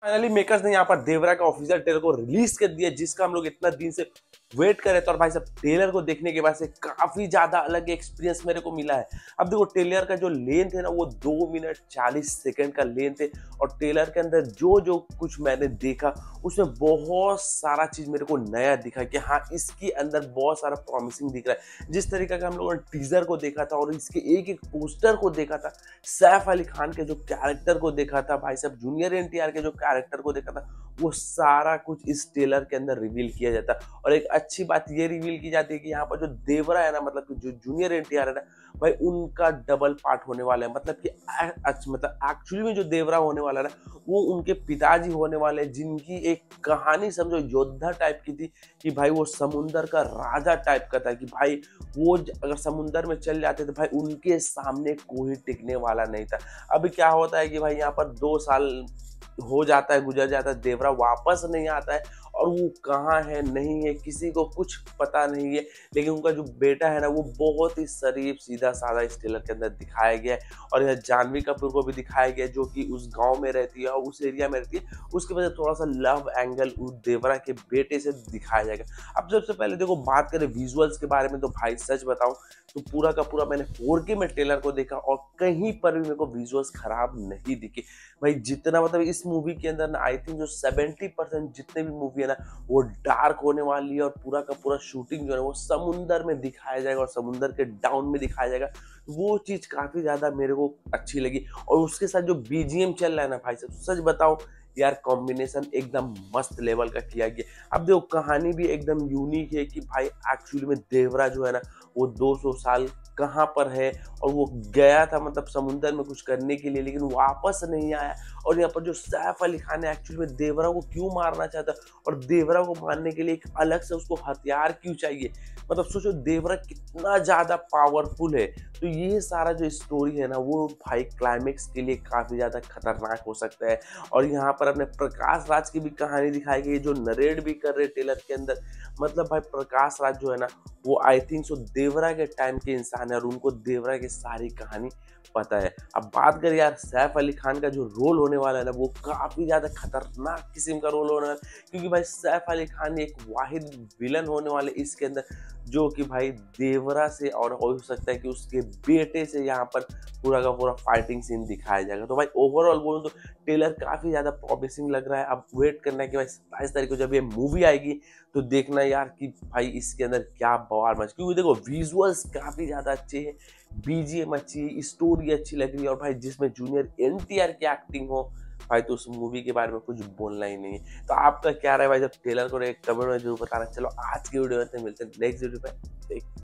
Finally makers ने यहाँ पर देवरा का ऑफिशियल ट्रेलर को रिलीज कर दिया, जिसका हम लोग इतना दिन से वेट कर रहे थे। और भाई साहब ट्रेलर को देखने के बाद से काफी ज्यादा अलग एक्सपीरियंस मेरे को मिला है। अब देखो ट्रेलर का जो लेंथ है ना, वो 2 मिनट 40 सेकंड का लेंथ है। और ट्रेलर के अंदर जो जो कुछ मैंने देखा, उसमें बहुत सारा चीज मेरे को नया दिखा कि हाँ, इसके अंदर बहुत सारा प्रॉमिसिंग दिख रहा है। जिस तरीके का हम लोगों ने टीजर को देखा था और इसके एक एक पोस्टर को देखा था, सैफ अली खान के जो कैरेक्टर को देखा था, भाई साहब जूनियर एनटीआर के जो कैरेक्टर को देखा था, वो सारा कुछ इस ट्रेलर के अंदर रिवील किया जाता है। और एक अच्छी बात ये रिवील की जाती है कि यहाँ पर जो देवरा है ना, मतलब कि जो जूनियर एनटीआर है ना भाई, उनका डबल पार्ट होने वाला है। मतलब कि मतलब एक्चुअली में जो देवरा होने वाला है ना, वो उनके पिताजी होने वाले हैं, जिनकी एक कहानी समझो योद्धा टाइप की थी कि भाई वो समुंदर का राजा टाइप का था कि भाई वो अगर समुंदर में चल जाते तो भाई उनके सामने कोई टिकने वाला नहीं था। अभी क्या होता है कि भाई यहाँ पर 2 साल हो जाता है, गुजर जाता है, देवरा वापस नहीं आता है और वो कहाँ है नहीं है किसी को कुछ पता नहीं है। लेकिन उनका जो बेटा है ना, वो बहुत ही शरीफ सीधा साधा इस ट्रेलर के अंदर दिखाया गया है। और यह जानवी कपूर को भी दिखाया गया है, जो कि उस गांव में रहती है और उस एरिया में रहती है। उसके वजह से थोड़ा सा लव एंगल उस देवरा के बेटे से दिखाया जाएगा। अब सबसे पहले देखो बात करें विजुअल्स के बारे में, तो भाई सच बताऊं तो पूरा का पूरा मैंने 4K में ट्रेलर को देखा और कहीं पर भी मेरे को विजुअल्स खराब नहीं दिखे। भाई जितना मतलब इस मूवी के अंदर ना, आई थिंक जो 70% जितने भी मूवी है ना, वो डार्क होने वाली है। और पूरा का पूरा शूटिंग जो है वो समुंदर में दिखाया जाएगा और समुंदर के डाउन में दिखाया जाएगा। वो चीज काफी ज्यादा मेरे को अच्छी लगी। और उसके साथ जो बीजीएम चल रहा है ना भाई साहब, सच बताओ यार, कॉम्बिनेशन एकदम मस्त लेवल का किया गया। अब देखो कहानी भी एकदम यूनिक है कि भाई एक्चुअली में देवरा जो है ना, वो 200 साल कहाँ पर है और वो गया था मतलब समुंदर में कुछ करने के लिए, लेकिन वापस नहीं आया। और यहाँ पर जो सैफ अली खान है, एक्चुअली में देवरा को क्यों मारना चाहता और देवरा को मारने के लिए एक अलग से उसको हथियार क्यों चाहिए। मतलब सोचो देवरा कितना ज्यादा पावरफुल है। तो ये सारा जो स्टोरी है ना, वो भाई क्लाइमेक्स के लिए काफी ज्यादा खतरनाक हो सकता है। और यहाँ पर अपने प्रकाश राज की भी कहानी दिखाई गई, जो नरेट भी कर रहे ट्रेलर के अंदर। मतलब भाई प्रकाश राज जो है ना, वो आई थिंक सो देवरा के टाइम के इंसान है और उनको देवरा की सारी कहानी पता है। अब बात करें यार सैफ अली खान का जो रोल होने वाला है ना, वो काफी ज्यादा खतरनाक किस्म का रोल होने वाला है। क्योंकि भाई सैफ अली खान एक वाहिद विलन होने वाले इसके अंदर, जो कि भाई देवरा से और हो सकता है कि उसके बेटे से यहाँ पर पूरा का पूरा फाइटिंग सीन दिखाया जाएगा। तो भाई ओवरऑल बोलूँ तो ट्रेलर काफी ज्यादा प्रॉमिसिंग लग रहा है। अब वेट करना है कि भाई 27 तारीख को जब ये मूवी आएगी तो देखना यार कि भाई इसके अंदर क्या बवाल मच। क्योंकि देखो विजुअल्स काफी ज्यादा अच्छे हैं, बीजीएम अच्छी है, स्टोरी अच्छी लग रही है और भाई जिसमें जूनियर एनटीआर की एक्टिंग हो भाई, तो उस मूवी के बारे में कुछ बोलना ही नहीं है। तो आपका क्या राय भाई, जब ट्रेलर को कमेंट में जरूर बताना। चलो आज की वीडियो में मिलते हैं नेक्स्ट वीडियो पे।